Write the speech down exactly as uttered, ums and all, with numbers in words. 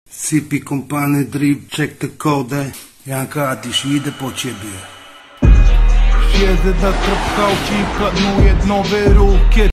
Sypi kompany drip, check the kodę. Janka, Adisz, idę po ciebie. Jedę na trap haucie i planuję nowy ruch.